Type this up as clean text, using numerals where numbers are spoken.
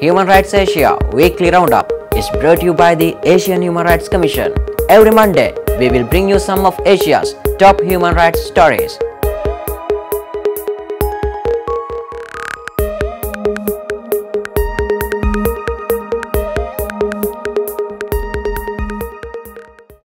Human Rights Asia Weekly Roundup is brought to you by the Asian Human Rights Commission. Every Monday, we will bring you some of Asia's top human rights stories.